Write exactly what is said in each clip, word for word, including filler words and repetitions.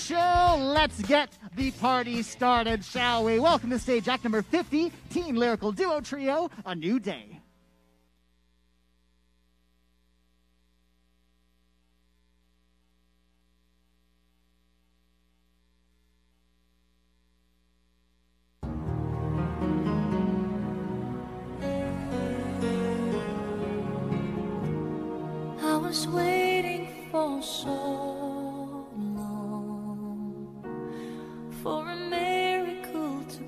show. Let's get the party started, shall we? Welcome to stage act number fifty, teen lyrical duo trio, A New Day. I was waiting for so long for a miracle to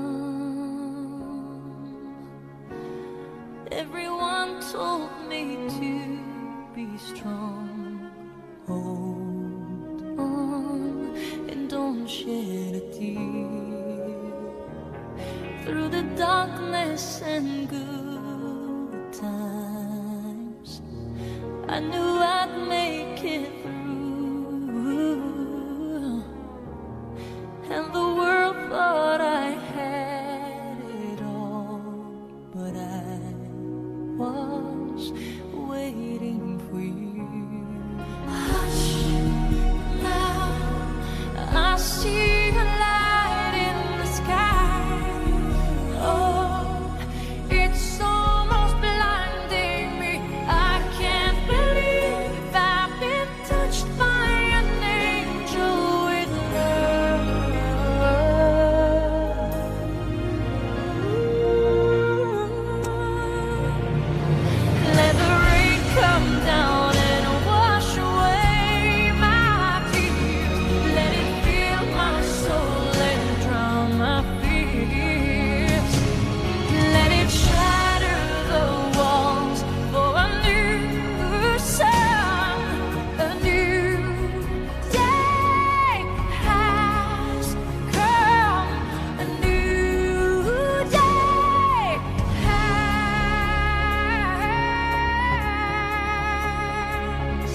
come. Everyone told me to be strong. Hold on and don't shed a tear. Through the darkness and good times, I knew I'd make it through, and the world thought I had it all, but I was waiting for you. Hush, now I see a light in the sky. Oh, it's almost blinding me. I can't believe I've been touched by an angel with love. Let the rain come down and wash away my tears. Let it fill my soul and drown my fears. Let it shatter the walls for a new sun. A new day has come. A new day has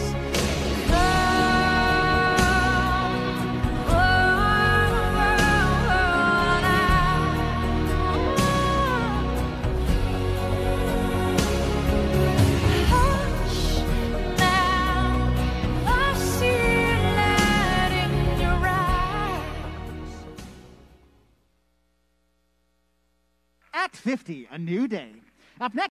Act fifty, A New Day. Up next.